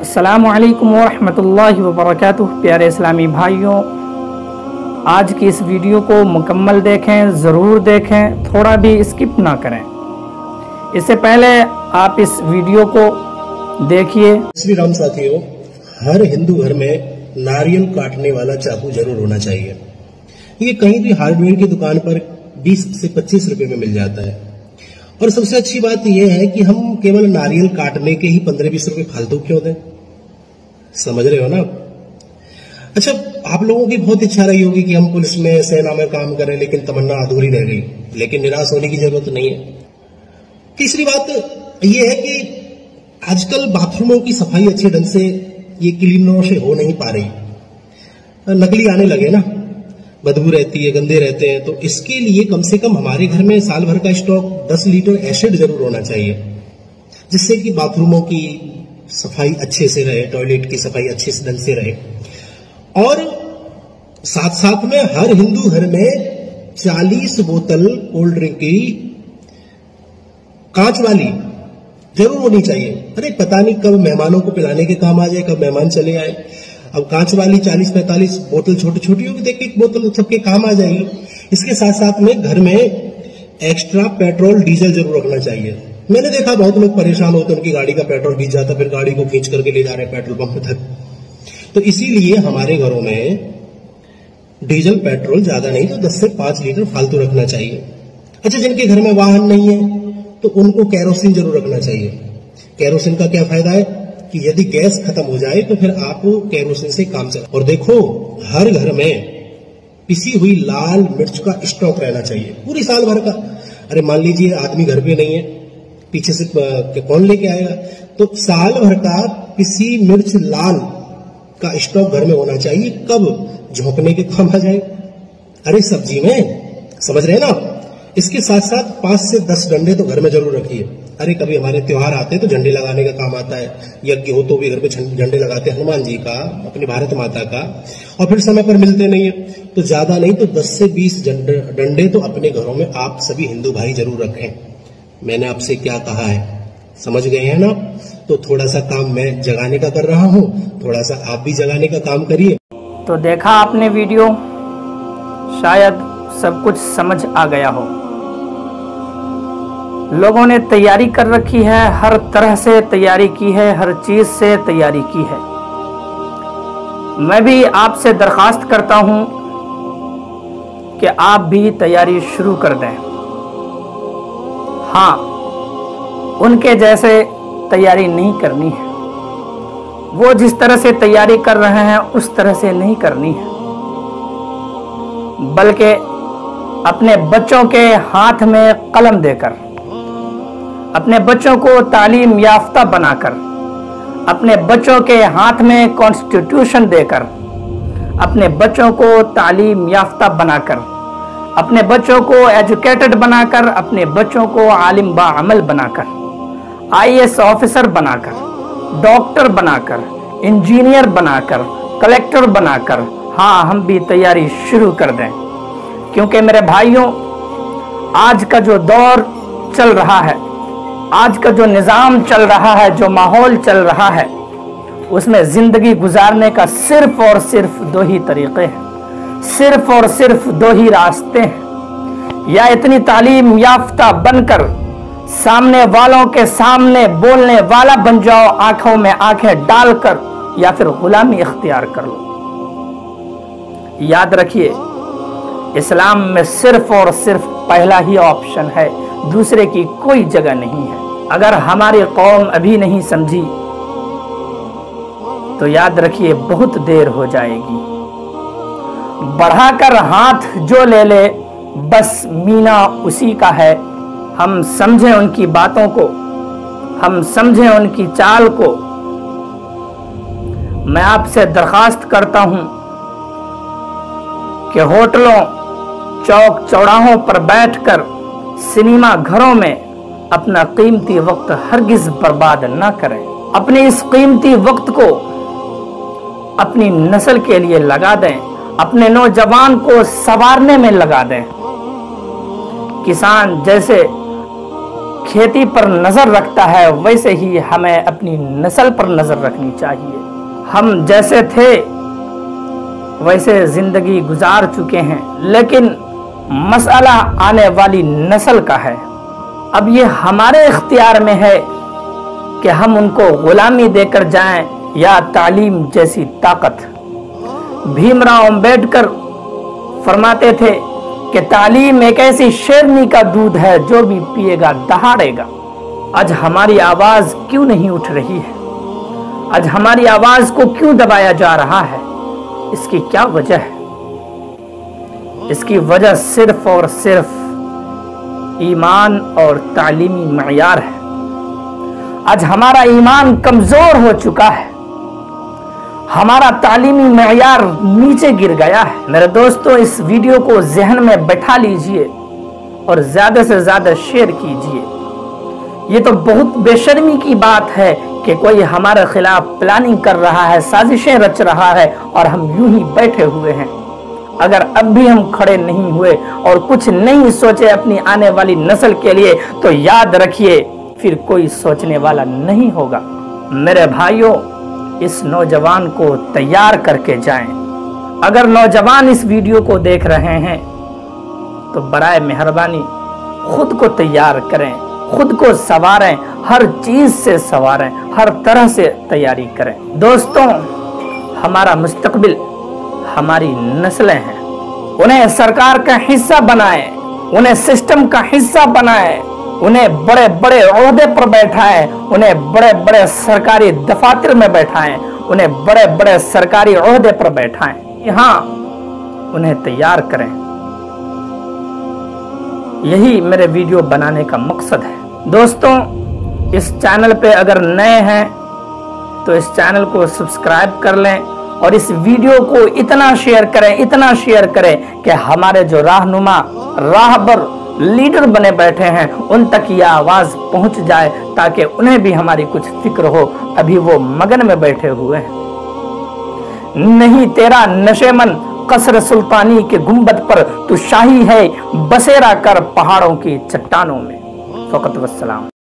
अस्सलामु अलैकुम वरहमतुल्लाहि वबरकातुहू। प्यारे इस्लामी भाइयों, आज की इस वीडियो को मुकम्मल देखें, ज़रूर देखें, थोड़ा भी स्किप ना करें। इससे पहले आप इस वीडियो को देखिए। श्री राम साथियों, हर हिंदू घर में नारियल काटने वाला चाकू जरूर होना चाहिए। ये कहीं भी हार्डवेयर की दुकान पर 20 से 25 रुपए में मिल जाता है। और सबसे अच्छी बात यह है कि हम केवल नारियल काटने के ही 15-20 रुपए फालतू क्यों दें? समझ रहे हो ना? अच्छा, आप लोगों की बहुत इच्छा रही होगी कि हम पुलिस में, सेना में काम करें, लेकिन तमन्ना अधूरी रह गई। लेकिन निराश होने की जरूरत नहीं है। तीसरी बात यह है कि आजकल बाथरूमों की सफाई अच्छे ढंग से ये क्लीनरों से हो नहीं पा रही। नकली आने लगे ना, बदबू रहती है, गंदे रहते हैं। तो इसके लिए कम से कम हमारे घर में साल भर का स्टॉक 10 लीटर एसिड जरूर होना चाहिए, जिससे कि बाथरूमों की सफाई अच्छे से रहे, टॉयलेट की सफाई अच्छे से ढंग से रहे। और साथ साथ में हर हिंदू घर में 40 बोतल कोल्ड ड्रिंक की कांच वाली जरूर होनी चाहिए। अरे पता नहीं कब मेहमानों को पिलाने के काम आ जाए, कब मेहमान चले आए। अब कांच वाली 40-45 बोतल छोटी छोटी होगी, देख एक बोतल सबके काम आ जाएगी। इसके साथ साथ में घर में एक्स्ट्रा पेट्रोल डीजल जरूर रखना चाहिए। मैंने देखा बहुत लोग परेशान होते हैं, उनकी गाड़ी का पेट्रोल बीत जाता, फिर गाड़ी को खींच करके ले जा रहे हैं पेट्रोल पंप तक। तो इसीलिए हमारे घरों में डीजल पेट्रोल ज्यादा नहीं तो 10 से 5 लीटर फालतू रखना चाहिए। अच्छा, जिनके घर में वाहन नहीं है तो उनको कैरोसिन जरूर रखना चाहिए। कैरोसिन का क्या फायदा है कि यदि गैस खत्म हो जाए तो फिर आप कैरोसिन से काम चला। और देखो, हर घर में पिसी हुई लाल मिर्च का स्टॉक रहना चाहिए पूरी साल भर का। अरे मान लीजिए आदमी घर पे नहीं है, पीछे से कौन लेके आएगा? तो साल भर का पिसी मिर्च लाल का स्टॉक घर में होना चाहिए। कब झोंकने के काम आ जाए, अरे सब्जी में, समझ रहे हैं ना? इसके साथ साथ 5 से 10 डंडे तो घर में जरूर रखिए। अरे कभी हमारे त्योहार आते हैं तो झंडे लगाने का काम आता है। यज्ञ हो तो भी घर पे झंडे लगाते हैं, हनुमान जी का, अपनी भारत माता का। और फिर समय पर मिलते नहीं है तो ज्यादा नहीं तो 10 से 20 डंडे तो अपने घरों में आप सभी हिंदू भाई जरूर रखें। मैंने आपसे क्या कहा है, समझ गए हैं ना? तो थोड़ा सा काम मैं जगाने का कर रहा हूं, थोड़ा सा आप भी जगाने का काम करिए। तो देखा आपने वीडियो, शायद सब कुछ समझ आ गया हो। लोगों ने तैयारी कर रखी है, हर तरह से तैयारी की है, हर चीज से तैयारी की है। मैं भी आपसे दरखास्त करता हूं कि आप भी तैयारी शुरू कर दें। हाँ, उनके जैसे तैयारी नहीं करनी है। वो जिस तरह से तैयारी कर रहे हैं उस तरह से नहीं करनी है, बल्कि अपने बच्चों के हाथ में कलम देकर, अपने बच्चों को तालीम याफ्ता बनाकर, अपने बच्चों के हाथ में कॉन्स्टिट्यूशन देकर, अपने बच्चों को तालीम याफ्ता बनाकर, अपने बच्चों को एजुकेटेड बनाकर, अपने बच्चों को आलिम बाअमल बनाकर, IAS ऑफिसर बनाकर, डॉक्टर बनाकर, इंजीनियर बनाकर, कलेक्टर बनाकर, हाँ हम भी तैयारी शुरू कर दें। क्योंकि मेरे भाइयों, आज का जो दौर चल रहा है, आज का जो निज़ाम चल रहा है, जो माहौल चल रहा है, उसमें जिंदगी गुजारने का सिर्फ और सिर्फ 2 ही तरीके हैं, सिर्फ और सिर्फ 2 ही रास्ते हैं। या इतनी तालीम याफ्ता बनकर सामने वालों के सामने बोलने वाला बन जाओ, आंखों में आंखें डालकर, या फिर गुलामी इख्तियार कर लो। याद रखिए, इस्लाम में सिर्फ और सिर्फ पहला ही ऑप्शन है, दूसरे की कोई जगह नहीं है। अगर हमारी कौम अभी नहीं समझी तो याद रखिए बहुत देर हो जाएगी। बढ़ाकर हाथ जो ले ले बस मीना उसी का है। हम समझें उनकी बातों को, हम समझें उनकी चाल को। मैं आपसे दरखास्त करता हूं कि होटलों, चौक चौराहों पर बैठकर, सिनेमा घरों में अपना कीमती वक्त हरगिज बर्बाद न करें। अपने इस कीमती वक्त को अपनी नस्ल के लिए लगा दें, अपने नौजवान को संवारने में लगा दें। किसान जैसे खेती पर नजर रखता है, वैसे ही हमें अपनी नस्ल पर नजर रखनी चाहिए। हम जैसे थे वैसे जिंदगी गुजार चुके हैं, लेकिन मसला आने वाली नस्ल का है। अब ये हमारे इख्तियार में है कि हम उनको गुलामी देकर जाएं या तालीम जैसी ताकत। भीमराव अंबेडकर फरमाते थे कि तालीम एक ऐसी शेरनी का दूध है, जो भी पिएगा दहाड़ेगा। आज हमारी आवाज क्यों नहीं उठ रही है? आज हमारी आवाज को क्यों दबाया जा रहा है? इसकी क्या वजह है? इसकी वजह सिर्फ और सिर्फ ईमान और तालीमी मयार है। आज हमारा ईमान कमजोर हो चुका है, हमारा तालीमी मयार नीचे गिर गया है। मेरे दोस्तों, इस वीडियो को जहन में बैठा लीजिए और ज्यादा से ज्यादा शेयर कीजिए। ये तो बहुत बेशर्मी की बात है कि कोई हमारे खिलाफ प्लानिंग कर रहा है, साजिशें रच रहा है और हम यूं ही बैठे हुए हैं। अगर अब भी हम खड़े नहीं हुए और कुछ नहीं सोचे अपनी आने वाली नस्ल के लिए, तो याद रखिए फिर कोई सोचने वाला नहीं होगा। मेरे भाइयों, इस नौजवान को तैयार करके जाएं। अगर नौजवान इस वीडियो को देख रहे हैं तो बराए मेहरबानी खुद को तैयार करें, खुद को संवारें, हर चीज से संवारें, हर तरह से तैयारी करें। दोस्तों, हमारा मुस्तकबिल हमारी नस्लें हैं। उन्हें सरकार का हिस्सा बनाएं, उन्हें सिस्टम का हिस्सा बनाएं, उन्हें बड़े बड़े ओहदे पर बैठाएं, उन्हें बड़े बड़े सरकारी दफातर में बैठाएं, उन्हें बड़े बड़े सरकारी ओहदे पर बैठाएं। यहाँ उन्हें तैयार करें। यही मेरे वीडियो बनाने का मकसद है। दोस्तों, इस चैनल पे अगर नए हैं तो इस चैनल को सब्सक्राइब कर लें और इस वीडियो को इतना शेयर करें कि हमारे जो रहनुमा, राहबर, लीडर बने बैठे हैं, उन तक यह आवाज पहुंच जाए, ताकि उन्हें भी हमारी कुछ फिक्र हो। अभी वो मगन में बैठे हुए हैं। नहीं तेरा नशेमन कसर सुल्तानी के गुंबद पर, तू शाही है बसेरा कर पहाड़ों की चट्टानों में। फकत वस्सलाम।